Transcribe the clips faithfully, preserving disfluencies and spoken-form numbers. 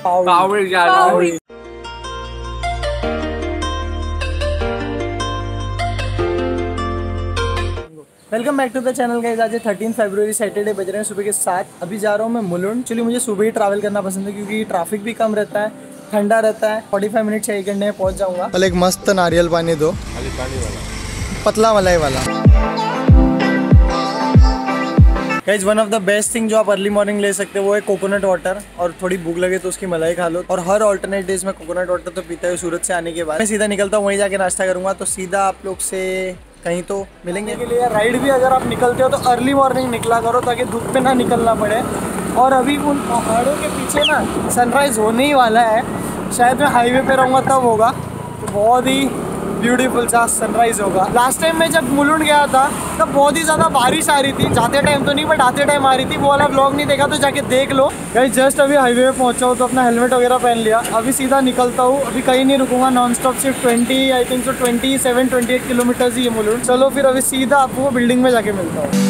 पावरी जा रहा है। Welcome back to the channel guys. आज थर्टीन फरवरी सैटरडे बज रहे हैं सुबह के सात। अभी जा रहा हूँ मैं मुलुंड। चलिए मुझे सुबह ही ट्रैवल करना पसंद है क्योंकि ट्रैफिक भी कम रहता है, ठंडा रहता है। पैंतालीस मिनट से एक घंटे में पहुँच जाऊँगा। कल एक मस्त नारियल पानी दो, पानी वाला पतला मलाई वाला। Guys one of the best thing जो आप अर्ली मॉर्निंग ले सकते हो वो है कोकोनट वाटर, और थोड़ी भूख लगे तो उसकी मलाई खा लो। और हर ऑल्टरनेट डेज में कोकोनट वाटर तो पीता है सूरत से आने के बाद। मैं सीधा निकलता हूँ, वहीं जाके नाश्ता करूँगा। तो सीधा आप लोग से कहीं तो मिलेंगे के लिए। राइड भी अगर आप निकलते हो तो अर्ली मॉर्निंग निकला करो ताकि धूप में ना निकलना पड़े। और अभी उन पहाड़ों के पीछे ना सनराइज़ होने ही वाला है। शायद मैं हाईवे पे रहूँगा तब होगा। तो बहुत ही ब्यूटीफुल सा सनराइज होगा। लास्ट टाइम मैं जब मुलुंड गया था तब बहुत ही ज़्यादा बारिश आ रही थी। जाते टाइम तो नहीं बट आते टाइम आ रही थी। वो वाला व्लॉग नहीं देखा तो जाके देख लो गाइस। जस्ट अभी हाईवे पे पहुंचा हूँ तो अपना हेलमेट वगैरह पहन लिया। अभी सीधा निकलता हूँ। अभी कहीं नहीं रुकूंगा, नॉन स्टॉप सिर्फ twenty I think so twenty seven twenty eight kilometres ही है मुलुंड। चलो फिर अभी सीधा आपको बिल्डिंग में जाके मिलता हूँ।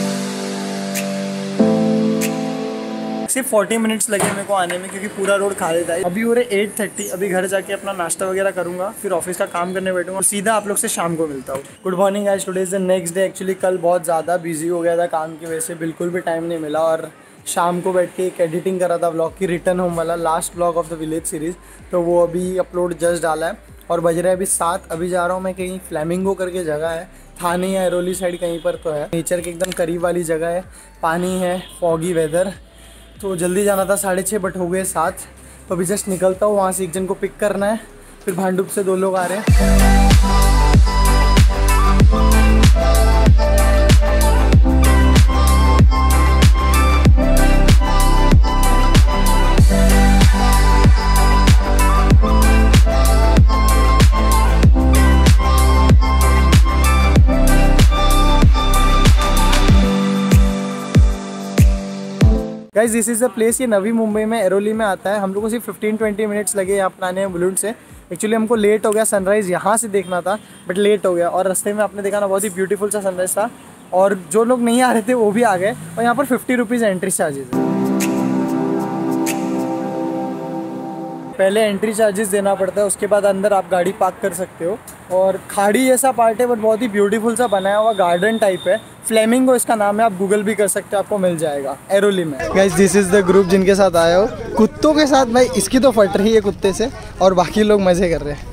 सिर्फ चालीस मिनट्स लगे मेरे को आने में क्योंकि पूरा रोड खाली था। अभी हो रहे आठ तीस। अभी घर जाके अपना नाश्ता वगैरह करूंगा, फिर ऑफिस का काम करने बैठूंगा। सीधा आप लोग से शाम को मिलता हूँ। Good morning guys, today is the next day. Actually कल बहुत ज़्यादा बिजी हो गया था काम की वजह से, बिल्कुल भी टाइम नहीं मिला। और शाम को बैठ के एक एडिटिंग करा था व्लॉग की, रिटर्न होम वाला last vlog of the village series. तो वो अभी अपलोड जस्ट डाला है और बज रहे हैं अभी सात। अभी जा रहा हूँ मैं कहीं, फ्लैमिंगो करके जगह है, थाने या एरोली साइड कहीं पर तो है। नेचर के एकदम करीब वाली जगह है, पानी है, फॉगी वेदर। तो जल्दी जाना था साढ़े छः बट हो गए सात। तो अभी जस्ट निकलता हूँ। वहाँ से एक जन को पिक करना है, फिर भांडुप से दो लोग आ रहे हैं। Guys this is the place. ये नवी मुंबई में एरोली में आता है। हम लोग को सिर्फ फिफ्टीन ट्वेंटी मिनट्स लगे यहाँ पर आने में मुलुंड से। एक्चुअली हमको लेट हो गया, सनराइज़ यहाँ से देखना था बट लेट हो गया। और रास्ते में आपने देखा ना, बहुत ही ब्यूटीफुल सा सनराइज़ था। और जो लोग नहीं आ रहे थे वो भी आ गए। और यहाँ पर फिफ्टी रुपीज़ एंट्री चार्जेस है। पहले एंट्री चार्जेस देना पड़ता है, उसके बाद अंदर आप गाड़ी पार्क कर सकते हो। और खाड़ी जैसा पार्ट है बट बहुत ही ब्यूटीफुल सा बनाया हुआ गार्डन टाइप है। फ्लेमिंगो इसका नाम है, आप गूगल भी कर सकते हो, आपको मिल जाएगा एरोली में। Guys this is the group जिनके साथ आया हो। कुत्तों के साथ भाई इसकी तो फट रही है कुत्ते से, और बाकी लोग मजे कर रहे हैं।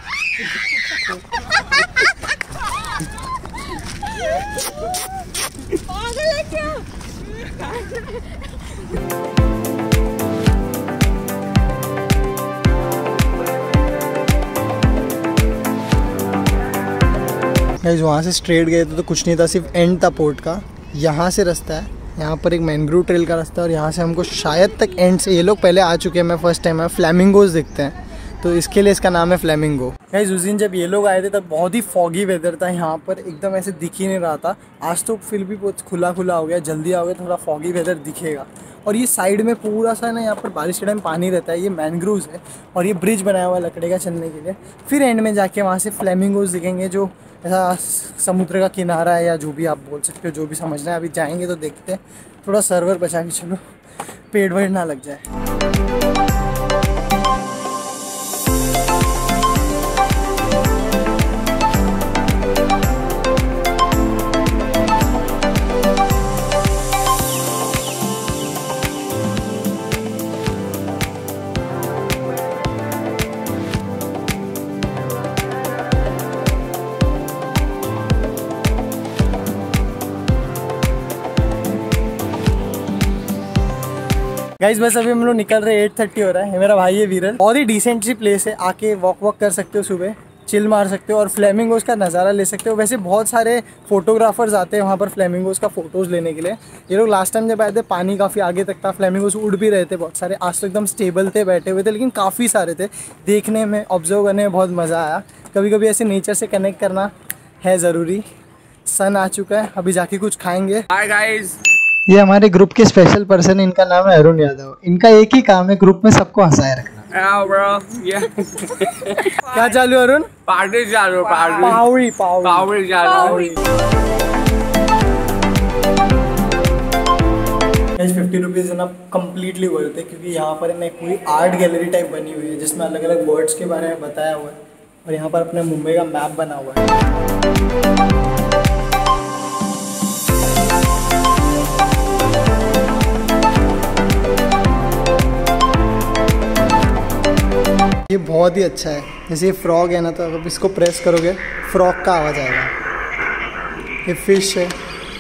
गाइस वहाँ से स्ट्रेट गए थे तो कुछ नहीं था, सिर्फ एंड था पोर्ट का। यहाँ से रास्ता है, यहाँ पर एक मैनग्रोव ट्रेल का रास्ता है और यहाँ से हमको शायद तक एंड से, ये लोग पहले आ चुके हैं, मैं फर्स्ट टाइम है, फ्लैमिंगोज दिखते हैं तो इसके लिए इसका नाम है फ्लैमिंगो। गाइस उस दिन जब ये लोग आए थे तब बहुत ही फॉगी वेदर था यहाँ पर, एकदम ऐसे दिख ही नहीं रहा था। आज तो फिर भी बहुत खुला खुला हो गया, जल्दी आओगे थोड़ा फॉगी वेदर दिखेगा। और ये साइड में पूरा सा ना, यहाँ पर बारिश के टाइम पानी रहता है। ये मैनग्रोव्स है और ये ब्रिज बनाया हुआ है लकड़े का चलने के लिए। फिर एंड में जाके वहाँ से फ्लैमिंगोज दिखेंगे, जो ऐसा समुद्र का किनारा है या जो भी आप बोल सकते हो, जो भी समझना है। अभी जाएंगे तो देखते हैं। थोड़ा सर्वर बचा के चलो, पेड़ वेड़ ना लग जाए। गाइस बस अभी हम लोग निकल रहे हैं, एट थर्टी हो रहा है। मेरा भाई है वीरल। बहुत ही डिसेंट सी प्लेस है, आके वॉक वॉक कर सकते हो, सुबह चिल मार सकते हो और फ्लेमिंगोज का नज़ारा ले सकते हो। वैसे बहुत सारे फोटोग्राफर्स आते हैं वहाँ पर फ्लेमिंगोज का फ़ोटोज़ लेने के लिए। ये लोग लास्ट टाइम जब आए थे पानी काफ़ी आगे तक था, फ्लेमिंगोज उड़ भी रहे थे बहुत सारे। आज तो एकदम स्टेबल थे, बैठे हुए थे, लेकिन काफ़ी सारे थे। देखने में, ऑब्जर्व करने में बहुत मज़ा आया। कभी कभी ऐसे नेचर से कनेक्ट करना है ज़रूरी। सन आ चुका है, अभी जाके कुछ खाएंगे। हाय गाइस, ये हमारे ग्रुप के स्पेशल पर्सन, इनका नाम है अरुण यादव। इनका एक ही काम है ग्रुप में सबको हंसाए रखना। Yeah, bro. Yeah. क्या चालू अरुण? पार्टी चालू, पार्टी। पावरी पावरी पावरी चालू। गाइस फिफ्टी रुपीज़ ना कम्प्लीटली वर्थ है, क्योंकि यहाँ पर ना एक पूरी आर्ट गैलरी टाइप बनी हुई है जिसमें अलग अलग बर्ड्स के बारे में बताया हुआ है, और यहाँ पर अपने मुंबई का मैप बना हुआ है। ये बहुत ही अच्छा है। जैसे ये फ्रॉग है ना, तो अगर इसको प्रेस करोगे फ्रॉग का आवाज़ आएगा। ये फिश है।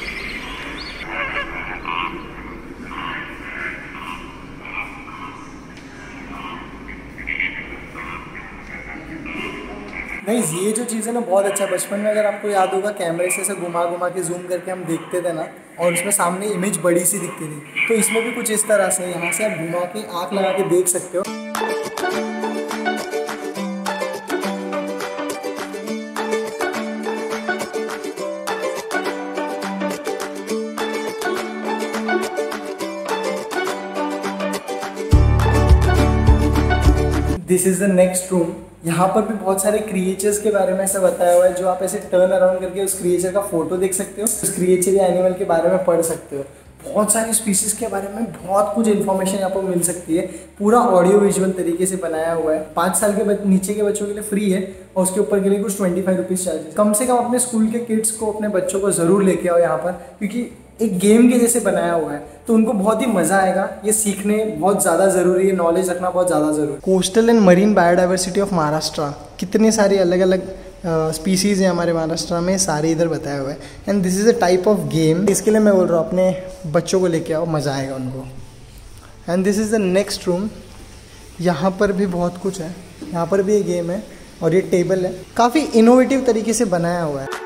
गाइस ये जो चीज़ है ना बहुत अच्छा है। बचपन में अगर आपको याद होगा कैमरे से ऐसे घुमा घुमा के जूम करके हम देखते थे ना, और उसमें सामने इमेज बड़ी सी दिखती थी, तो इसमें भी कुछ इस तरह से यहाँ से आप घुमा के आँख लगा के देख सकते हो। This is the next room. यहाँ पर भी बहुत सारे क्रिएचर्स के बारे में ऐसा बताया हुआ है, जो आप ऐसे टर्न अराउंड करके उस क्रिएचर का फोटो देख सकते हो, उस क्रिएचर या एनिमल के बारे में पढ़ सकते हो। बहुत सारी स्पीसीज के बारे में बहुत कुछ इन्फॉर्मेशन यहाँ पर मिल सकती है। पूरा ऑडियो विजुअल तरीके से बनाया हुआ है। पाँच साल के नीचे के बच्चों के लिए फ्री है, और उसके ऊपर के लिए कुछ ट्वेंटी फाइव रुपीज़ चार्जेस। कम से कम अपने स्कूल के किड्स को, अपने बच्चों को ज़रूर लेके आओ यहाँ पर, क्योंकि एक गेम के जैसे बनाया हुआ है, तो उनको बहुत ही मज़ा आएगा। ये सीखने बहुत ज़्यादा ज़रूरी है, नॉलेज रखना बहुत ज़्यादा ज़रूरी है। Coastal and marine biodiversity of Maharashtra, कितने सारी अलग अलग स्पीसीज़ हैं हमारे महाराष्ट्र में, सारे इधर बताया हुआ है। And this is a type of game, इसके लिए मैं बोल रहा हूँ अपने बच्चों को लेके आओ, मज़ा आएगा उनको। And this is the next room. यहाँ पर भी बहुत कुछ है। यहाँ पर भी ये गेम है, और ये टेबल है। काफ़ी इनोवेटिव तरीके से बनाया हुआ है।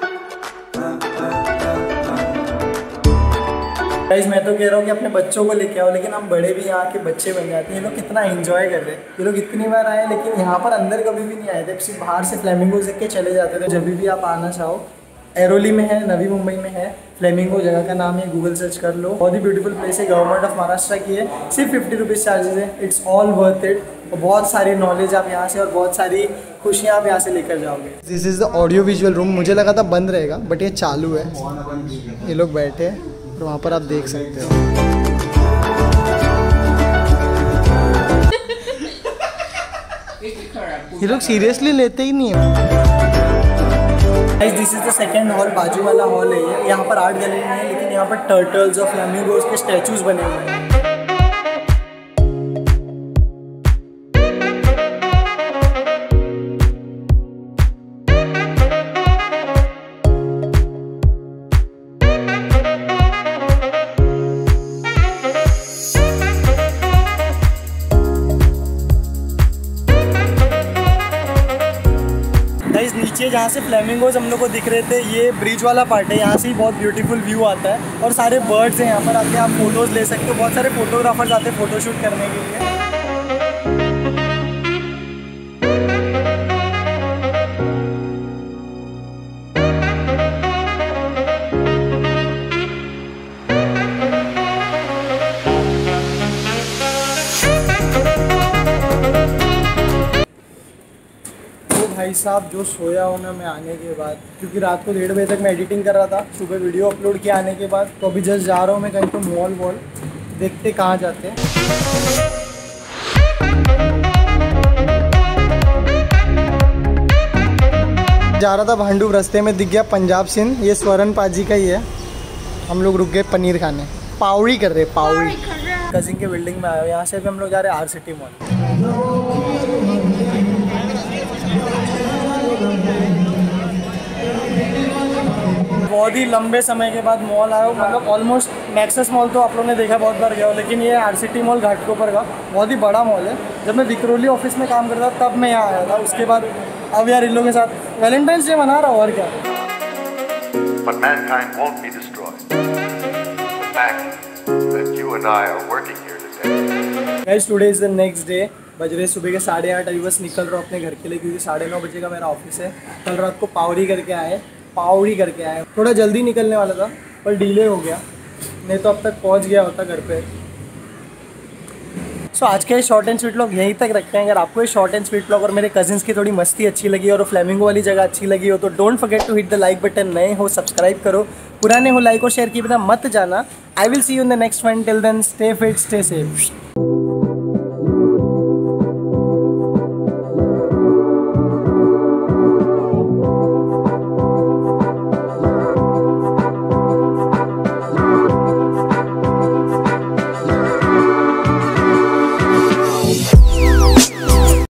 गाइस मैं तो कह रहा हूँ कि अपने बच्चों को लेके आओ, लेकिन हम बड़े भी यहाँ के बच्चे बन जाते हैं। ये लोग कितना एंजॉय कर रहे हैं। ये लोग इतनी बार आए, लेकिन यहाँ पर अंदर कभी भी नहीं आए थे, सिर्फ बाहर से फ्लेमिंगो देख के चले जाते थे। जब भी आप आना चाहो, एरोली में है, नवी मुंबई में है फ्लेमिंगो, जगह का नाम है, गूगल सर्च कर लो। बहुत ही ब्यूटीफुल प्लेस है, गवर्नमेंट ऑफ महाराष्ट्र की है। सिर्फ फिफ्टी रुपीज़ चार्जेस है। It's all worth it. और बहुत सारी नॉलेज आप यहाँ से, और बहुत सारी खुशियाँ आप यहाँ से लेकर जाओगे। This is the audio visual room. मुझे लगा था बंद रहेगा, बट ये चालू है। ये लोग बैठे हैं, और वहाँ पर आप देख सकते हो। ये लोग सीरियसली लेते ही नहीं है। This is the second hall, बाजू वाला हॉल है ये। यहाँ पर आर्ट गैलरी नहीं है, लेकिन यहाँ पर टर्टल्स और फ्लेमिंगोज के स्टैचूज बने हुए हैं। नीचे जहाँ से फ्लेमिंगोज हम लोग को दिख रहे थे, ये ब्रिज वाला पार्ट है। यहाँ से ही बहुत ब्यूटीफुल व्यू आता है, और सारे बर्ड्स हैं। यहाँ पर आके आप फोटोज़ ले सकते हो। बहुत सारे फोटोग्राफर्स आते हैं फोटोशूट करने के लिए। भाई साहब जो सोया हूँ ना मैं आने के बाद, क्योंकि रात को डेढ़ बजे तक मैं एडिटिंग कर रहा था, सुबह वीडियो अपलोड किया आने के बाद। तो अभी जस्ट जा रहा हूँ मैं कहीं तो मॉल वॉल, देखते कहाँ जाते हैं। जा रहा था भांडू, रास्ते में दिख गया पंजाब सिंह। ये स्वर्ण पाजी का ही है। हम लोग रुक गए पनीर खाने, पावड़ी कर रहे पावड़ी। कजिन के बिल्डिंग में आए हो। यहाँ से भी हम लोग जा रहे हैं आर सिटी मॉल। बहुत ही लंबे समय के बाद मॉल आया हूँ। मतलब ऑलमोस्ट नेक्सस मॉल तो आप लोगों ने देखा, बहुत बार गया हो, लेकिन ये आर सिटी मॉल घाटकोपर का बहुत ही बड़ा मॉल है। जब मैं विक्रोली ऑफिस में काम करता तब मैं यहाँ आया था। उसके बाद अब यार इन लोगों के साथ वैलेंटाइंस डे मना रहा हूँ, और क्या। But mankind won't be destroyed. The fact that you and I are working here today. Guys, today is the next day. बज रहे सुबह के साढ़े आठ। अभी बस निकल रहा हूँ अपने घर के लिए, क्योंकि साढ़े नौ बजे का मेरा ऑफिस है। कल रात को पावड़ी करके आए पावड़ी करके आए थोड़ा जल्दी निकलने वाला था, पर डिले हो गया, नहीं तो अब तक पहुँच गया होता घर पे। सो so, आज के शॉर्ट एंड स्वीट व्लॉग यहीं तक रखते हैं। अगर आपको ये शॉर्ट एंड स्वीट व्लॉग और मेरे कजिन्स की थोड़ी मस्ती अच्छी लगी और फ्लेमिंगो वाली जगह अच्छी लगी हो, तो don't forget to hit the like button. नए हो सब्सक्राइब करो। पुराने हो लाइक और शेयर किए बिना मत जाना। I will see you in the next one, till then stay fit stay safe.